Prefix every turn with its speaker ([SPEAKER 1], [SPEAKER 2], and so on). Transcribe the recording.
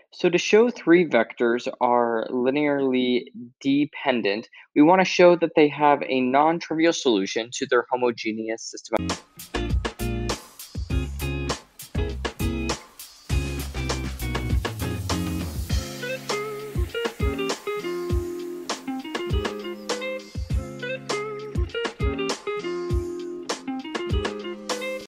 [SPEAKER 1] So to show three vectors are linearly dependent, we want to show that they have a non-trivial solution to their homogeneous system.